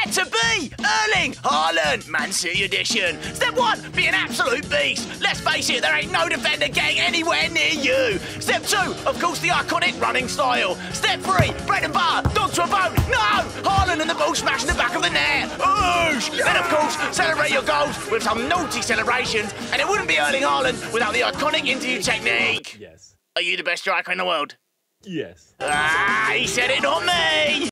get to be Erling Haaland, Man City edition. Step 1, be an absolute beast. Let's face it, there ain't no defender getting anywhere near you. Step 2, of course, the iconic running style. Step 3, bread and butter, dog to a bone. No! Haaland and the ball smashing the back of the net. Oosh! Yeah. Then, of course, celebrate your goals with some naughty celebrations. And it wouldn't be Erling Haaland without the iconic interview technique. Yes. Are you the best striker in the world? Yes. Ah, he said it, not me.